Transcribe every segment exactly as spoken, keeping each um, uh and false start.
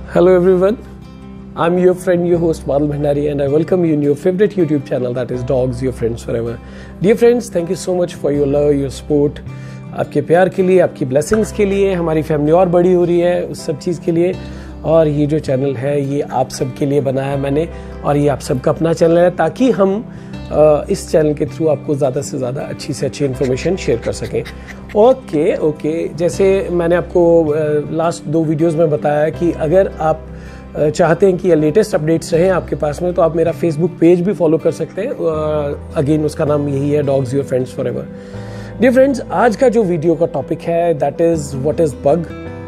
Hello everyone, I'm your friend, your host Badal Bhandari, and I welcome you in your favorite YouTube channel, that is Dogs Your Friends Forever. Dear friends, thank you so much for your love, your support. आपके प्यार के लिए, आपकी blessings के लिए, हमारी family और बड़ी हो रही है उस सब चीज़ के लिए। और ये जो चैनल है ये आप सब के लिए बनाया है मैंने, और ये आप सबका अपना चैनल है ताकि हम इस चैनल के थ्रू आपको ज़्यादा से ज़्यादा अच्छी से अच्छी इन्फॉर्मेशन शेयर कर सकें। ओके ओके जैसे मैंने आपको लास्ट दो वीडियोस में बताया कि अगर आप चाहते हैं कि लेटेस्ट अपडेट्स रहें आपके पास में, तो आप मेरा फेसबुक पेज भी फॉलो कर सकते हैं। अगेन उसका नाम यही है, dogs your friends forever. Dear friends, आज का जो वीडियो का टॉपिक है दैट इज़ व्हाट इज़ पग,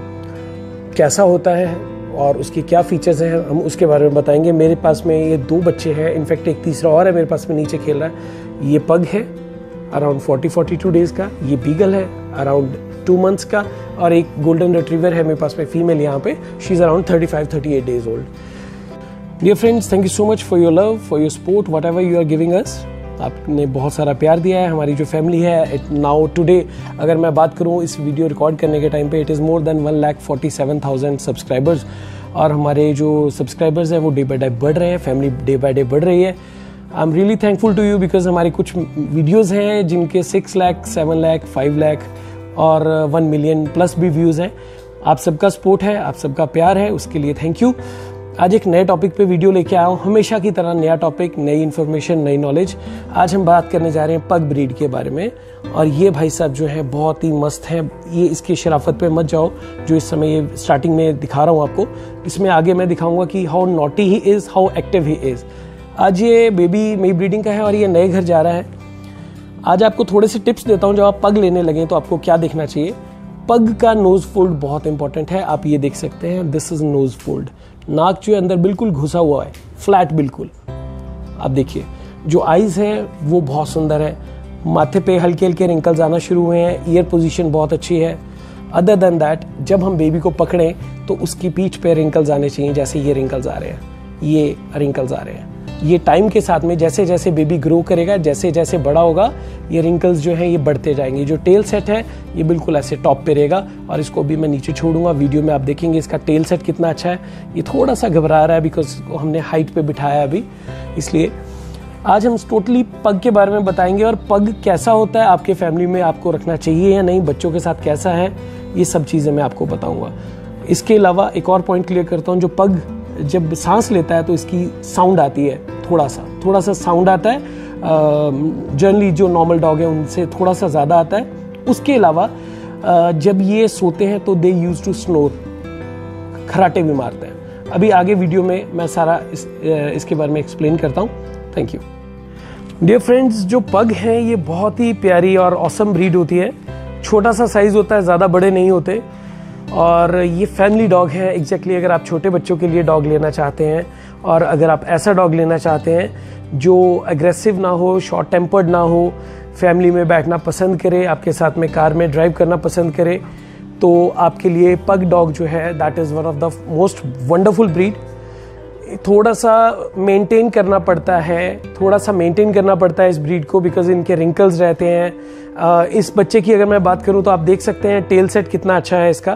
कैसा होता है और उसकी क्या फीचर्स हैं, हम उसके बारे में बताएंगे। मेरे पास में ये दो बच्चे हैं, इनफैक्ट एक तीसरा और है मेरे पास में नीचे खेल रहा है। ये पग है around forty forty two days का, ये बीगल है अराउंड टू मंथ्स का, और एक गोल्डन रिट्रीवर है मेरे पास में फीमेल यहाँ पे, she is around thirty five thirty eight days old. Dear friends, thank you so much for your love, for your support, whatever you are giving us. आपने बहुत सारा प्यार दिया है। हमारी जो फैमिली है इट नाउ टुडे, अगर मैं बात करूँ इस वीडियो रिकॉर्ड करने के टाइम पे, it is more than one lakh forty seven thousand subscribers. और हमारे जो सब्सक्राइबर्स हैं वो डे बाई डे बढ़ रहे हैं, फैमिली डे बाई डे बढ़ रही है। I am really thankful to you because हमारे कुछ वीडियोज़ हैं जिनके six lakh seven lakh five lakh और वन मिलियन प्लस भी व्यूज़ हैं। आप सबका सपोर्ट है, आप सबका प्यार है, उसके लिए थैंक यू। आज एक नए टॉपिक पे वीडियो लेके आया हूँ, हमेशा की तरह नया टॉपिक, नई इन्फॉर्मेशन, नई नॉलेज। आज हम बात करने जा रहे हैं पग ब्रीड के बारे में। और ये भाई साहब जो है बहुत ही मस्त है। ये इसकी शराफत पे मत जाओ जो इस समय ये स्टार्टिंग में दिखा रहा हूँ आपको। इसमें आगे मैं दिखाऊंगा कि how naughty he is, how active he is. आज ये बेबी मई ब्रीडिंग का है और ये नए घर जा रहा है। आज आपको थोड़े से टिप्स देता हूँ, जब आप पग लेने लगें तो आपको क्या देखना चाहिए। पग का नोज फोल्ड बहुत इंपॉर्टेंट है। आप ये देख सकते हैं, दिस इज नोज फोल्ड। नाक जो अंदर बिल्कुल घुसा हुआ है, फ्लैट बिल्कुल। आप देखिए जो आईज है वो बहुत सुंदर है। माथे पे हल्के हल्के रिंकल्स आना शुरू हुए हैं। ईयर पोजीशन बहुत अच्छी है। अदर देन दैट, जब हम बेबी को पकड़ें तो उसकी पीठ पे रिंकल्स आने चाहिए, जैसे ये रिंकल्स आ रहे हैं, ये रिंकल्स आ रहे हैं। ये टाइम के साथ में जैसे जैसे बेबी ग्रो करेगा, जैसे जैसे बड़ा होगा, ये रिंकल्स जो हैं ये बढ़ते जाएंगे। जो टेल सेट है ये बिल्कुल ऐसे टॉप पे रहेगा। और इसको भी मैं नीचे छोड़ूंगा, वीडियो में आप देखेंगे इसका टेल सेट कितना अच्छा है। ये थोड़ा सा घबरा रहा है बिकॉज हमने हाइट पे बिठाया अभी, इसलिए आज हम टोटली पग के बारे में बताएंगे। और पग कैसा होता है, आपके फैमिली में आपको रखना चाहिए या नहीं, बच्चों के साथ कैसा है, ये सब चीज़ें मैं आपको बताऊँगा। इसके अलावा एक और पॉइंट क्लियर करता हूँ, जो पग जब सांस लेता है तो इसकी साउंड आती है, थोड़ा सा थोड़ा सा साउंड आता है। जनरली जो नॉर्मल डॉग है उनसे थोड़ा सा ज़्यादा आता है। उसके अलावा uh, जब ये सोते हैं तो दे यूज टू स्नोर, खराटे भी मारते हैं। अभी आगे वीडियो में मैं सारा इस, इसके बारे में एक्सप्लेन करता हूँ। Thank you. डियर फ्रेंड्स, जो पग हैं ये बहुत ही प्यारी और ऑसम ब्रीड होती है। छोटा सा साइज़ होता है, ज़्यादा बड़े नहीं होते। और ये फैमिली डॉग है एग्जैक्टली। अगर आप छोटे बच्चों के लिए डॉग लेना चाहते हैं, और अगर आप ऐसा डॉग लेना चाहते हैं जो एग्रेसिव ना हो, शॉर्ट टेम्पर्ड ना हो, फैमिली में बैठना पसंद करे, आपके साथ में कार में ड्राइव करना पसंद करे, तो आपके लिए पग डॉग जो है that is one of the most wonderful breed. थोड़ा सा मेंटेन करना पड़ता है, थोड़ा सा मेंटेन करना पड़ता है इस ब्रीड को, बिकॉज इनके रिंकल्स रहते हैं। इस बच्चे की अगर मैं बात करूं तो आप देख सकते हैं टेल सेट कितना अच्छा है इसका।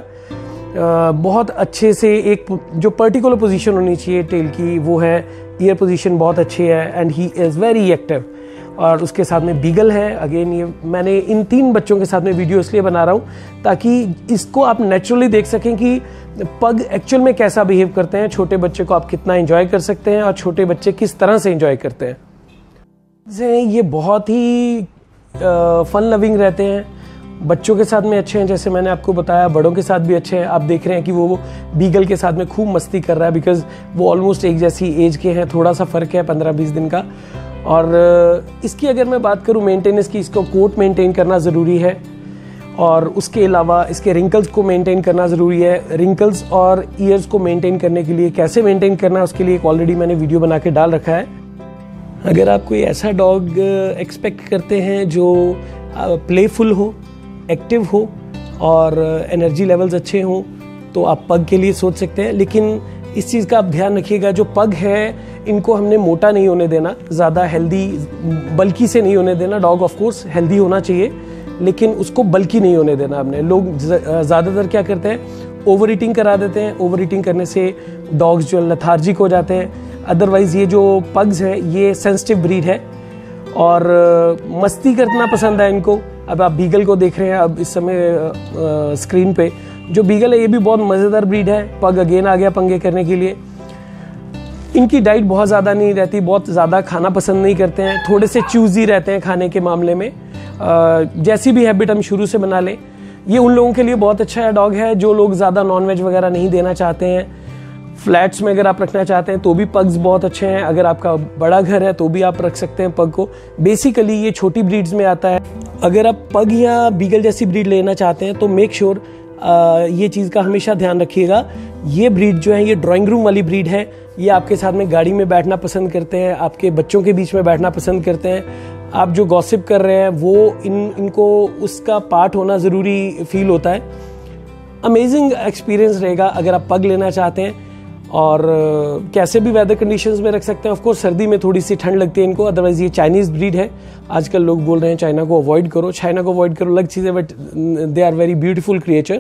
बहुत अच्छे से एक जो पर्टिकुलर पोजीशन होनी चाहिए टेल की वो है, ईयर पोजीशन बहुत अच्छी है, and he is very active. और उसके साथ में बीगल है। अगेन ये मैंने इन तीन बच्चों के साथ में वीडियो इसलिए बना रहा हूँ ताकि इसको आप नेचुरली देख सकें कि पग एक्चुअल में कैसा बिहेव करते हैं। छोटे बच्चे को आप कितना एंजॉय कर सकते हैं और छोटे बच्चे किस तरह से एंजॉय करते हैं। ये बहुत ही फन लविंग रहते हैं, बच्चों के साथ में अच्छे हैं, जैसे मैंने आपको बताया, बड़ों के साथ भी अच्छे हैं। आप देख रहे हैं कि वो बीगल के साथ में खूब मस्ती कर रहा है बिकॉज वो ऑलमोस्ट एक जैसी एज के हैं, थोड़ा सा फ़र्क है पंद्रह बीस दिन का। और इसकी अगर मैं बात करूं मेंटेनेंस की, इसको कोट मेंटेन करना ज़रूरी है, और उसके अलावा इसके रिंकल्स को मेंटेन करना ज़रूरी है। रिंकल्स और ईयर्स को मेंटेन करने के लिए कैसे मेंटेन करना है उसके लिए एक ऑलरेडी मैंने वीडियो बना के डाल रखा है। अगर आप कोई ऐसा डॉग एक्सपेक्ट करते हैं जो प्लेफुल हो, एक्टिव हो और एनर्जी लेवल्स अच्छे हों, तो आप पग के लिए सोच सकते हैं। लेकिन इस चीज़ का आप ध्यान रखिएगा, जो पग है इनको हमने मोटा नहीं होने देना, ज़्यादा हेल्दी बल्कि से नहीं होने देना। डॉग ऑफ कोर्स हेल्दी होना चाहिए, लेकिन उसको बल्कि नहीं होने देना आपने। लोग ज़्यादातर क्या करते हैं, ओवर ईटिंग करा देते हैं। ओवर ईटिंग करने से डॉग्स जो लेथार्जिक हो जाते हैं। अदरवाइज़ ये जो पग्स हैं ये सेंसिटिव ब्रीड है और मस्ती करना पसंद है इनको। अब आप बीगल को देख रहे हैं अब इस समय स्क्रीन पे, जो बीगल है ये भी बहुत मज़ेदार ब्रीड है। पग अगेन आ गया पंगे करने के लिए। इनकी डाइट बहुत ज़्यादा नहीं रहती, बहुत ज़्यादा खाना पसंद नहीं करते हैं, थोड़े से चूज़ी रहते हैं खाने के मामले में। जैसी भी हैबिट हम शुरू से बना लें, ये उन लोगों के लिए बहुत अच्छा डॉग है जो लोग ज़्यादा नॉनवेज वगैरह नहीं देना चाहते हैं। फ्लैट्स में अगर आप रखना चाहते हैं तो भी पग्स बहुत अच्छे हैं। अगर आपका बड़ा घर है तो भी आप रख सकते हैं पग को। बेसिकली ये छोटी ब्रीड्स में आता है। अगर आप पग या बीगल जैसी ब्रीड लेना चाहते हैं तो मेक श्योर ये चीज़ का हमेशा ध्यान रखिएगा, ये ब्रीड जो है ये ड्राइंग रूम वाली ब्रीड है। ये आपके साथ में गाड़ी में बैठना पसंद करते हैं, आपके बच्चों के बीच में बैठना पसंद करते हैं। आप जो गॉसिप कर रहे हैं वो इन इनको उसका पार्ट होना ज़रूरी फील होता है। अमेजिंग एक्सपीरियंस रहेगा अगर आप पग लेना चाहते हैं। और कैसे भी वेदर कंडीशंस में रख सकते हैं। ऑफ कोर्स सर्दी में थोड़ी सी ठंड लगती है इनको, अदरवाइज ये चाइनीज़ ब्रीड है। आजकल लोग बोल रहे हैं चाइना को अवॉइड करो, चाइना को अवॉइड करो अलग चीज़ है, but they are very beautiful creature.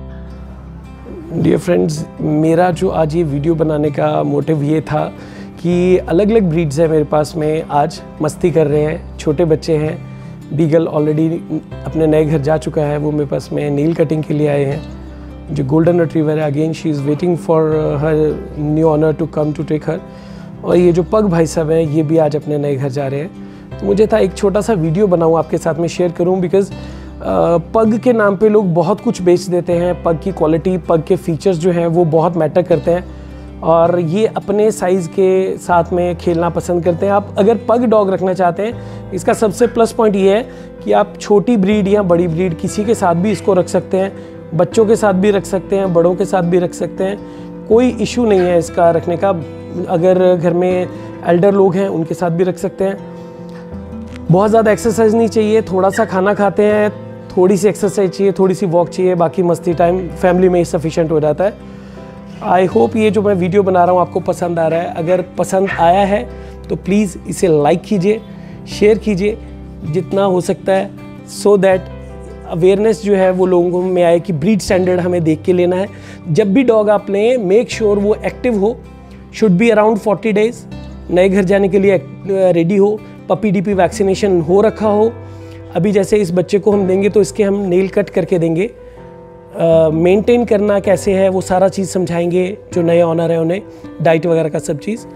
Dear friends, मेरा जो आज ये वीडियो बनाने का मोटिव ये था कि अलग अलग ब्रीड्स है मेरे पास में, आज मस्ती कर रहे हैं, छोटे बच्चे हैं। बीगल ऑलरेडी अपने नए घर जा चुका है, वो मेरे पास में नील कटिंग के लिए आए हैं। जो गोल्डन रिट्रीवर है, again she is waiting for her new owner to come to take her. और ये जो पग भाई साहब हैं ये भी आज अपने नए घर जा रहे हैं। तो मुझे था एक छोटा सा वीडियो बनाऊँ आपके साथ में शेयर करूँ, बिकॉज़ पग के नाम पे लोग बहुत कुछ बेच देते हैं। पग की क्वालिटी, पग के फीचर्स जो हैं वो बहुत मैटर करते हैं और ये अपने साइज़ के साथ में खेलना पसंद करते हैं। आप अगर पग डॉग रखना चाहते हैं, इसका सबसे प्लस पॉइंट ये है कि आप छोटी ब्रीड या बड़ी ब्रीड किसी के साथ भी इसको रख सकते हैं। बच्चों के साथ भी रख सकते हैं, बड़ों के साथ भी रख सकते हैं, कोई इशू नहीं है इसका रखने का। अगर घर में एल्डर लोग हैं उनके साथ भी रख सकते हैं। बहुत ज़्यादा एक्सरसाइज नहीं चाहिए, थोड़ा सा खाना खाते हैं, थोड़ी सी एक्सरसाइज चाहिए, थोड़ी सी वॉक चाहिए, बाकी मस्ती टाइम फैमिली में ही सफिशेंट हो जाता है। आई होप ये जो मैं वीडियो बना रहा हूँ आपको पसंद आ रहा है। अगर पसंद आया है तो प्लीज़ इसे लाइक कीजिए, शेयर कीजिए जितना हो सकता है, सो दैट अवेयरनेस जो है वो लोगों में आए कि ब्रीड स्टैंडर्ड हमें देख के लेना है। जब भी डॉग आप लें, मेक श्योर वो एक्टिव हो, should be around forty days, नए घर जाने के लिए रेडी हो, पपी डीपी वैक्सीनेशन हो रखा हो। अभी जैसे इस बच्चे को हम देंगे तो इसके हम नेल कट करके देंगे। मेंटेन uh, करना कैसे है वो सारा चीज़ समझाएंगे जो नए ऑनर है उन्हें, डाइट वगैरह का सब चीज़।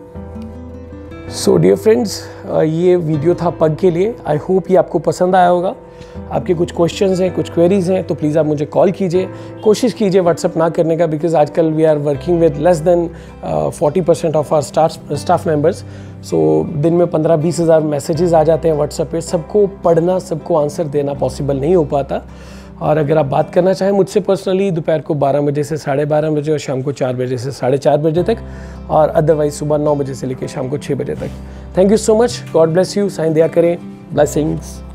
सो डियर फ्रेंड्स, ये वीडियो था पग के लिए। आई होप ये आपको पसंद आया होगा। आपके कुछ क्वेश्चंस हैं, कुछ क्वेरीज़ हैं तो प्लीज़ आप मुझे कॉल कीजिए। कोशिश कीजिए व्हाट्सअप ना करने का, बिकॉज आजकल we are working with less than forty percent of our staff staff members. So दिन में पंद्रह बीस हज़ार मैसेजेस आ जाते हैं व्हाट्सएप पे, सबको पढ़ना, सबको आंसर देना पॉसिबल नहीं हो पाता। और अगर आप बात करना चाहें मुझसे पर्सनली, दोपहर को बारह बजे से साढ़े बारह बजे और शाम को चार बजे से साढ़े चार बजे तक, और अदरवाइज सुबह नौ बजे से लेकर शाम को छः बजे तक। Thank you so much, god bless you, sign दिया करें, ब्लेसिंग्स।